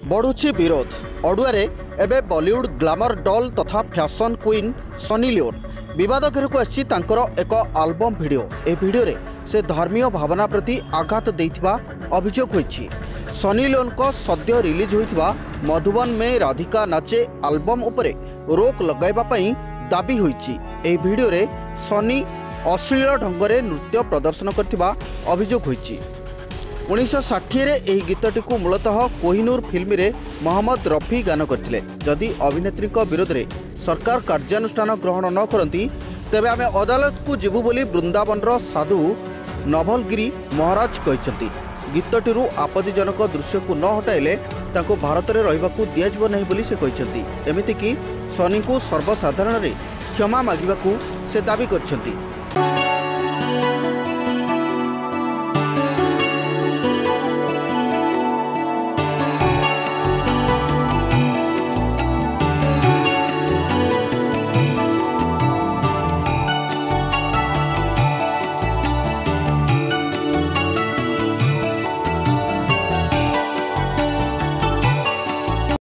बढ़ुछि विरोध अड़ुआरे एबे बॉलीवुड ग्लैमर डॉल तथा फैशन क्वीन सनी लियोन विवाद घेरक आसी एक आल्बम भिडियो। ए भिडियो रे से धर्मीय भावना प्रति आघात देइथिबा अभियोग होइछि। सनी लियोन को सद्य रिलीज होइथिबा मधुबन में राधिका नाचे आल्बम उपरे रोक लगाइबा पई दाबी होइछि। ए भिडियो रे सनी अश्लील ढंगरे नृत्य प्रदर्शन करथिबा अभियोग होइछि। 1960 रे एही गीतटी को मूलतः कोहिनूर फिल्म रे मोहम्मद रफी गान करथिले। जदि अभिनेत्री विरोध में सरकार कार्यानुष्ठान ग्रहण न करती तेबे आमे अदालत को जीवु बोली वृंदावन साधु नवलगिरी महाराज कहते। गीतटी आपत्तिजनक दृश्य को न हटाइले तांको भारत में रहिबाकू दियाजिबो नहीं बोली से कहते। एमितिकी सनी को सर्वसाधारण रे क्षमा मागिबाकू से दाबी करछंती।